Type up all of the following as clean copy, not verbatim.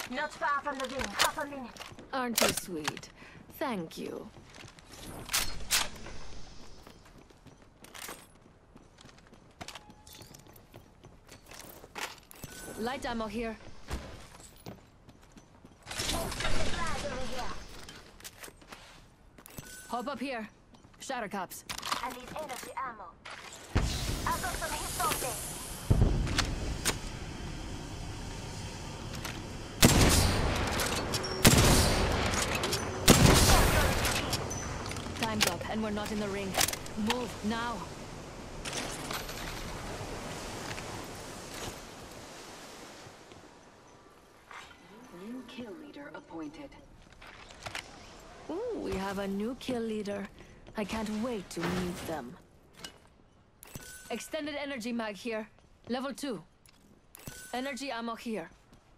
Not far from the ring. Half a minute. Aren't you sweet? Thank you. Light ammo here. Supplies over here. Hop up here. Shatter caps. I need energy ammo. I've got some hit on there. Time's up, and we're not in the ring. Move, now. New kill leader appointed. Ooh, we have a new kill leader. I can't wait to meet them. Extended energy mag here. Level 2. Energy ammo here.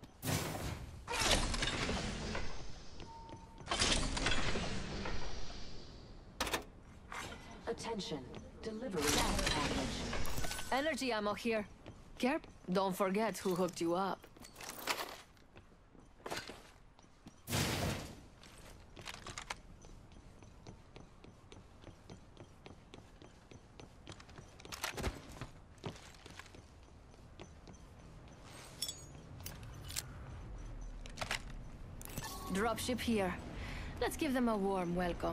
Attention, delivery package. Energy ammo here. Kerp, don't forget who hooked you up. Dropship here. Let's give them a warm welcome.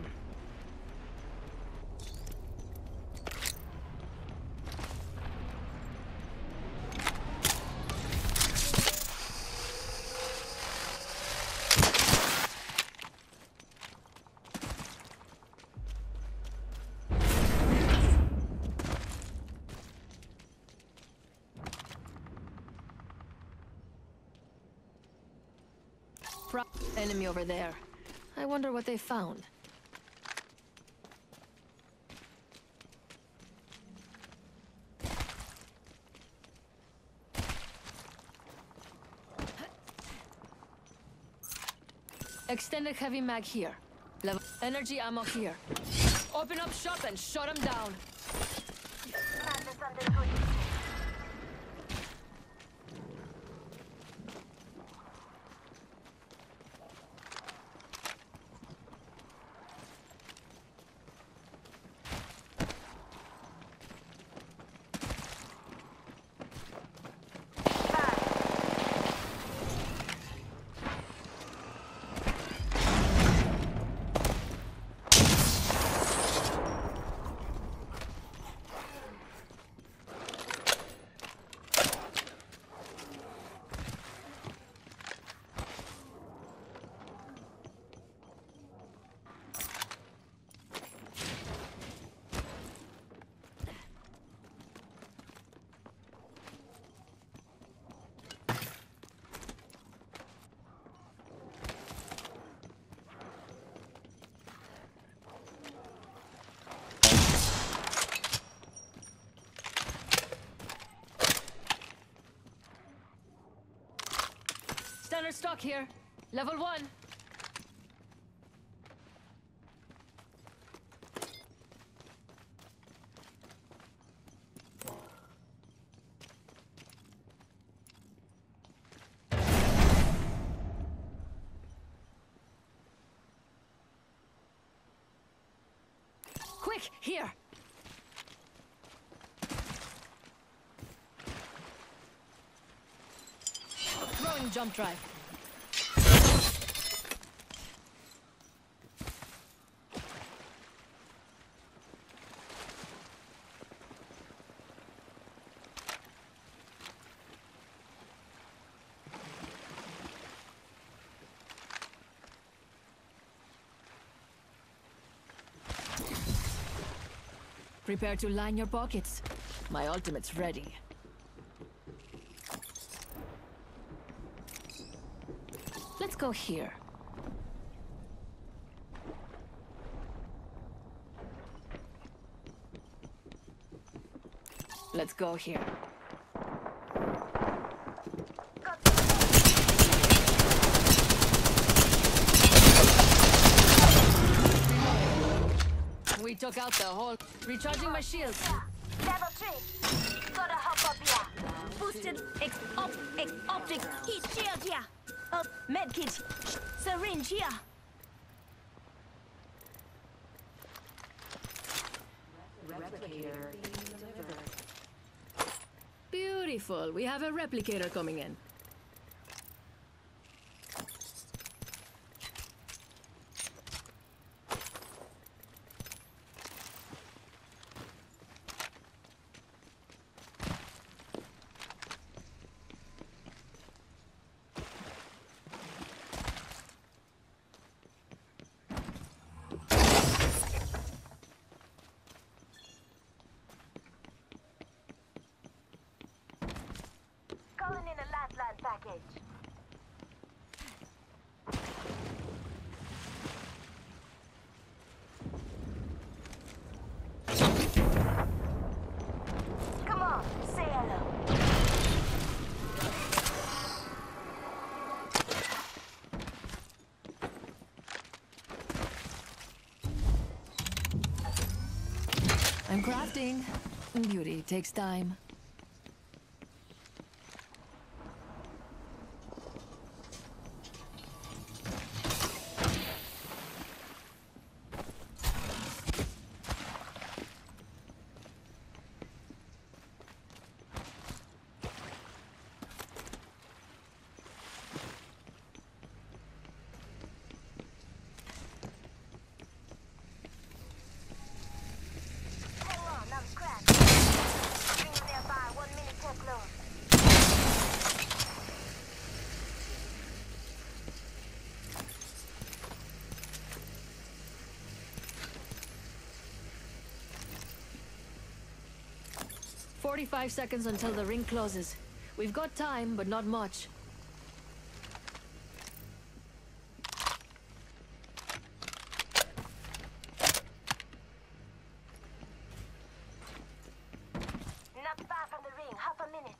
Enemy over there. I wonder what they found. Extended heavy mag here. Level energy ammo here. Open up shop and shut them down. Madness understood. Standard stock here. Level 1. Quick, here. Throwing jump drive. Prepare to line your pockets. My ultimate's ready. Let's go here. Let's go here. We took out the whole... Recharging my shields. Level 3. Gotta hop up here. Boosted optic heat shield here. Oh, medkit. Syringe here. Replicator being delivered. Beautiful. We have a replicator coming in. Calling in a lifeline package. Come on, say hello. I'm crafting. Beauty takes time. Hang on, I'm cracked. Bring you nearby, 1 minute tech load. "45 seconds until the ring closes. We've got time, but not much." Not far from the ring, half a minute.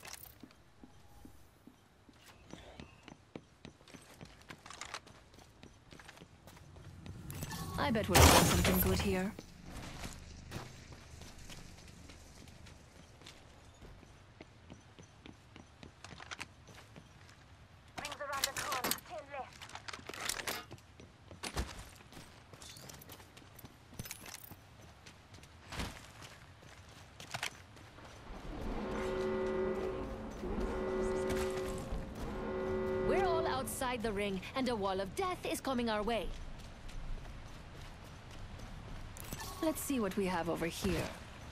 I bet we'll find something good here. Rings around the corner, 10 left. We're all outside the ring, and a wall of death is coming our way. Let's see what we have over here.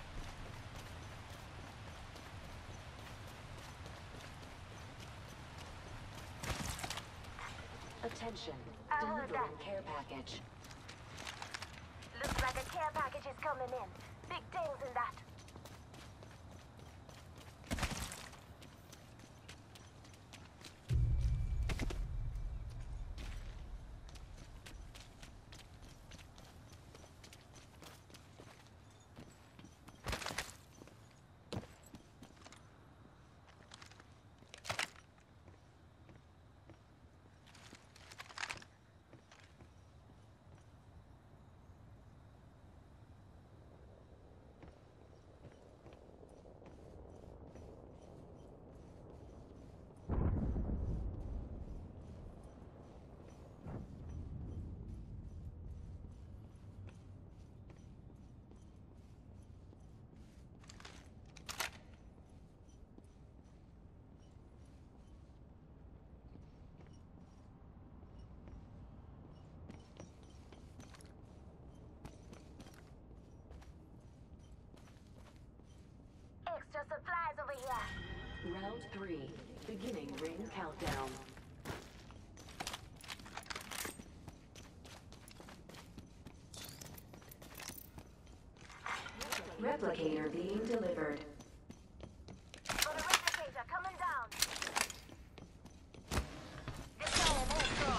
Attention. I heard Delivering that. care package. Looks like a care package is coming in. Big things in that. Extra supplies over here. Round 3. Beginning ring countdown. Replicator being delivered. Got a replicator coming down. Deploying airstrike.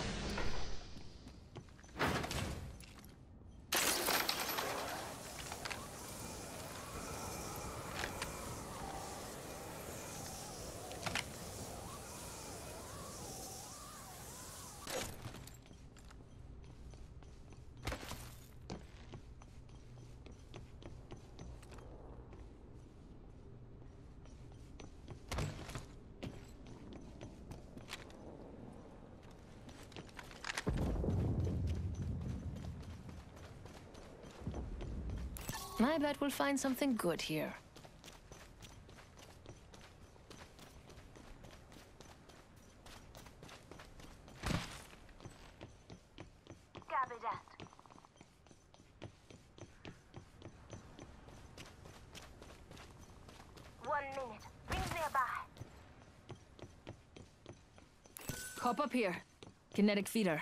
I bet we'll find something good here. Copy that. One minute. Rings nearby. Hop up here. Kinetic feeder.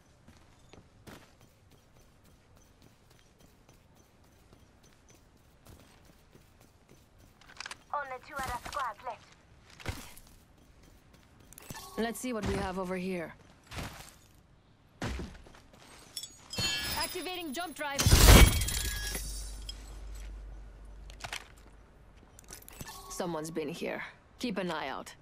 Only 2 other squads left. Let's see what we have over here. Activating jump drive. Someone's been here. Keep an eye out.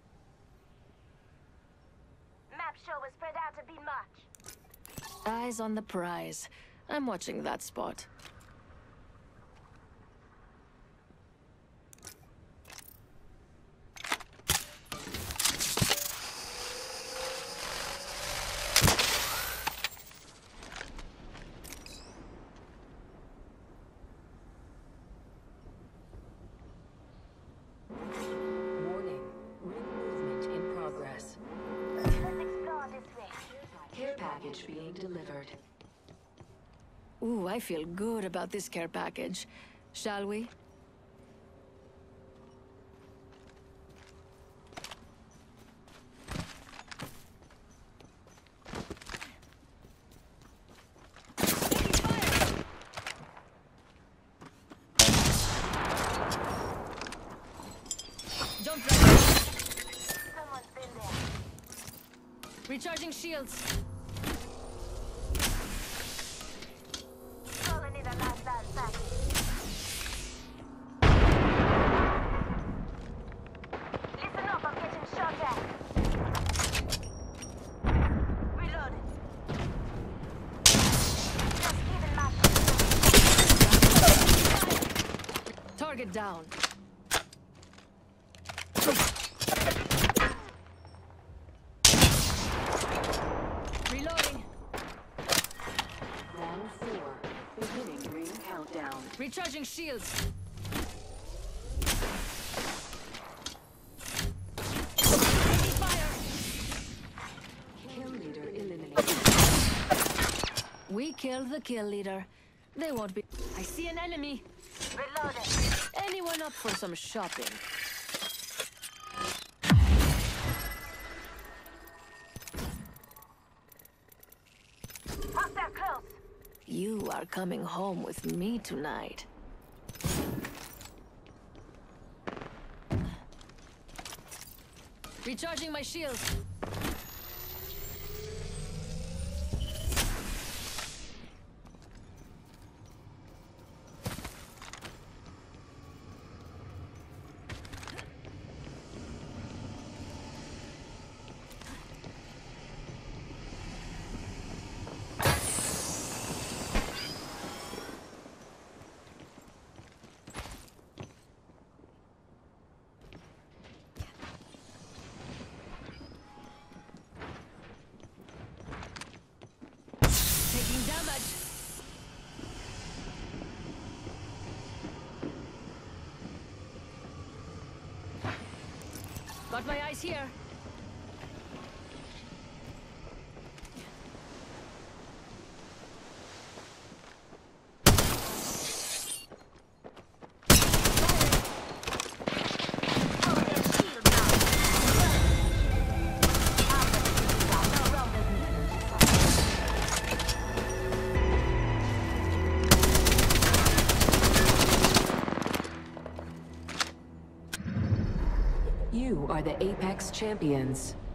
Map show is spread out to be much. Eyes on the prize. I'm watching that spot. Warning. Ring movement in progress. Let's explore this way. Care package being delivered. Ooh, I feel good about this care package. Shall we? Jump drive. Someone's been there. Recharging shields. Calling it a lifeline package. Listen up, I'm getting shot at. Reloading. Just giving my shit. Target down. Reloading. Round 4. Beginning ring countdown. Recharging shields. Taking fire. Kill leader eliminated. We killed the kill leader. They won't be. I see an enemy. Reloading. Anyone up for some shopping? Hostile close. You are coming home with me tonight. Recharging my shields. Taking damage. Got my eyes here. You are the Apex champions.